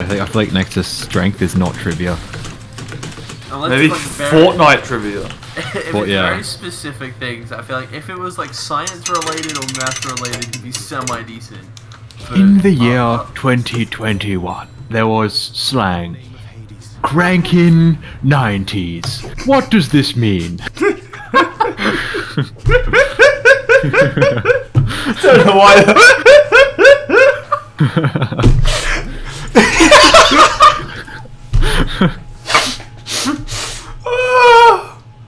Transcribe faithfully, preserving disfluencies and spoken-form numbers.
I think I feel like Nexus strength is not trivia. Unless Maybe it's, like, very, Fortnite trivia. if Well, it's yeah. very specific things, I feel like if it was like science related or math related, it'd be semi decent. In the year twenty twenty-one, there was slang. Crankin' nineties. What does this mean? Don't know why.